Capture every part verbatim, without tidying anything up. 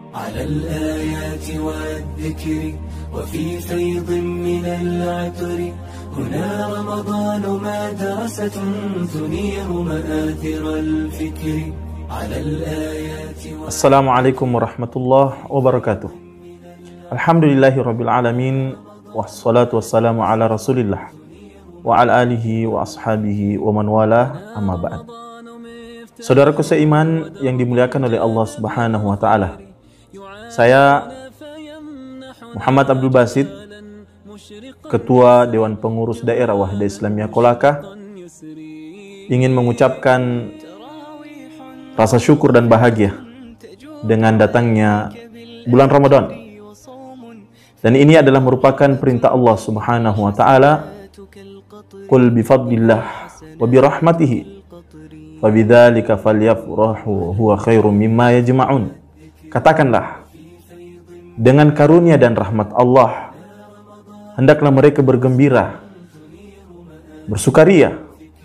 على الآيات والذكر وفي فيض من العطر هنا رمضان مدرسة تنير مآثر الفكر على الآيات. السلام عليكم ورحمة الله وبركاته. الحمد لله رب العالمين والصلاة والسلام على رسول الله وعلى alihi wa ashabihi wa man wala, amma ba'd. Saudaraku seiman yang dimuliakan oleh Allah Subhanahu wa taala. Saya Muhammad Abdul Basit, Ketua Dewan Pengurus Daerah Wahda Islamiyah Kolaka, ingin mengucapkan rasa syukur dan bahagia dengan datangnya bulan Ramadan. Dan ini adalah merupakan perintah Allah Subhanahu wa taala, qul bifadlillah wa birahmatihi fabidzalika falyafrahu huwa khairum mimma yajma'un. Katakanlah, dengan karunia dan rahmat Allah hendaklah mereka bergembira, bersukaria.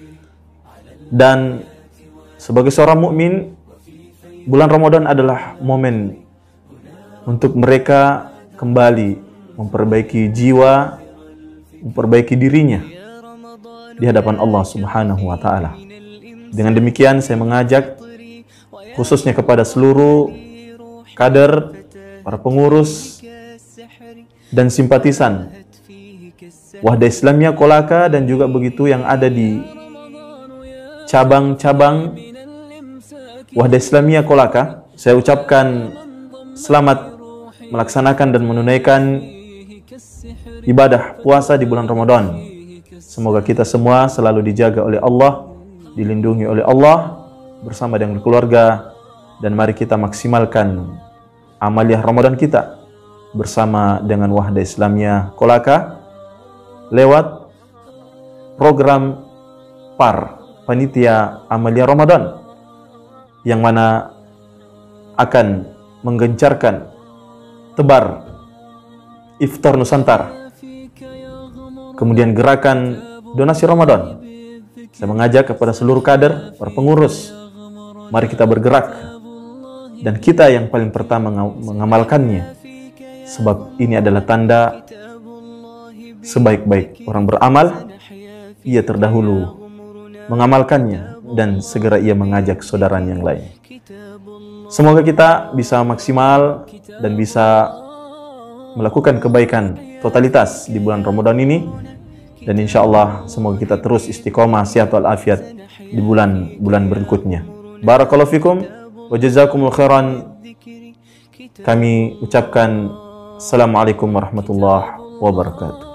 Dan sebagai seorang mukmin, bulan Ramadan adalah momen untuk mereka kembali memperbaiki jiwa, memperbaiki dirinya di hadapan Allah Subhanahu wa taala. Dengan demikian saya mengajak khususnya kepada seluruh kader, para pengurus dan simpatisan Wahda Islamiyah Kolaka dan juga begitu yang ada di cabang-cabang Wahda Islamiyah Kolaka, saya ucapkan selamat melaksanakan dan menunaikan ibadah puasa di bulan Ramadan. Semoga kita semua selalu dijaga oleh Allah, dilindungi oleh Allah bersama dengan keluarga, dan mari kita maksimalkan amaliyah Ramadan kita bersama dengan Wahda Islamiyah Kolaka lewat program P A R, Panitia Amaliyah Ramadan, yang mana akan menggencarkan tebar Iftar Nusantara, kemudian gerakan donasi Ramadan. Saya mengajak kepada seluruh kader, para pengurus, mari kita bergerak, dan kita yang paling pertama mengamalkannya, sebab ini adalah tanda sebaik-baik orang beramal, ia terdahulu mengamalkannya dan segera ia mengajak saudaranya yang lain. Semoga kita bisa maksimal dan bisa melakukan kebaikan totalitas di bulan Ramadan ini, dan insya Allah semoga kita terus istiqomah sehat walafiat di bulan-bulan berikutnya. Barakallahu fikum wa jazakumul khairan. Kami ucapkan assalamualaikum warahmatullahi wabarakatuh.